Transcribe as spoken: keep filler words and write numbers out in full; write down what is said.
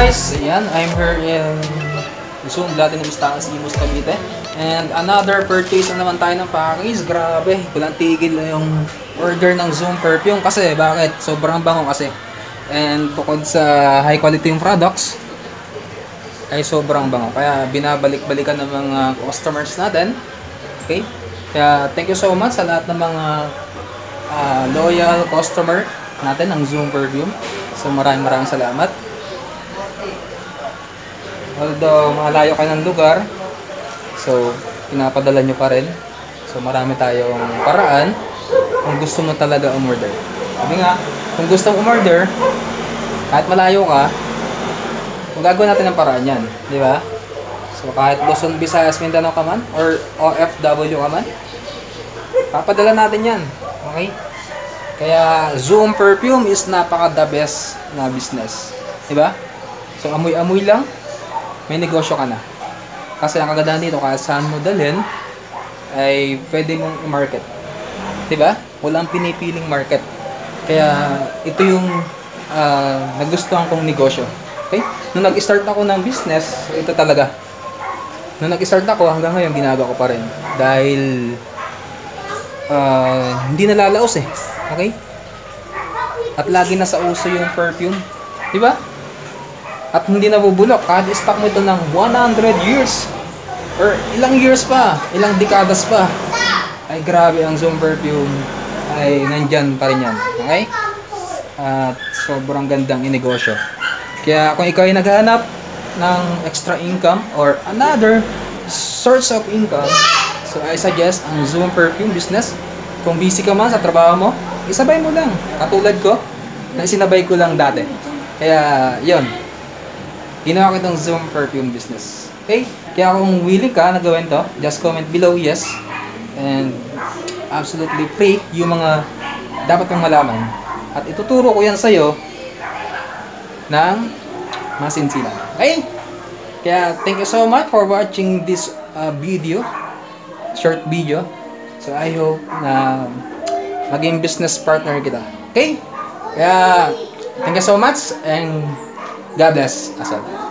guys, ayan, I'm here in Zoom, Latin Mistakas, Imus, Cavite. And another purchase na naman tayo ng package. Grabe, walang tigil na yung order ng Zoom perfume. Kasi, bakit? Sobrang bango kasi. And bukod sa high quality yung products, ay sobrang bango. Kaya binabalik-balikan ng mga customers natin. Okay? Kaya thank you so much sa lahat ng mga uh, loyal customer natin ng Zoom perfume. So maraming maraming salamat. Although malayo kayo ng lugar, so pinapadala nyo pa rin. So marami tayong paraan kung gusto mo talaga umorder. Sabi nga, kung gusto mo umorder, kahit malayo ka, magagawa natin ng paraan yan, di ba? So kahit Luzon, Visayas, Mindanao ka man, or O F W ka man, papadala natin yan. Okay? Kaya Zoom perfume is napaka the best na business, di ba? So amoy-amoy lang, may negosyo ka na. Kasi ang kagandahan dito, kahit saan mo dalhin, ay pwede mong i-market. Diba? Walang pinipiling market. Kaya ito yung uh, nagustuhan kong negosyo. Okay? Nung nag-start ako ng business, ito talaga. Nung nag-start ako, hanggang ngayon ginagawa ko pa rin. Dahil uh, hindi nalalaos eh. Okay? At lagi nasa uso yung perfume. Diba? At hindi nabubulok. Kahit stock mo ito ng one hundred years or ilang years pa, ilang dekadas pa, ay grabe, ang Zoom perfume ay nandyan pa rin yan. Okay? At sobrang gandang inegosyo. Kaya kung ikaw ay naghahanap ng extra income or another source of income, so I suggest ang Zoom perfume business. Kung busy ka man sa trabaho mo, isabay mo lang. Katulad ko, na sinabay ko lang dati. Kaya yon, ginawa ko itong Zoom perfume business. Okay? Kaya kung willing ka na gawin to, just comment below yes. And absolutely free yung mga dapat mong malaman. At ituturo ko yan sa'yo ng masinsinan. Okay? Kaya thank you so much for watching this uh, video. Short video. So I hope na maging business partner kita. Okay? Kaya thank you so much and God bless us all.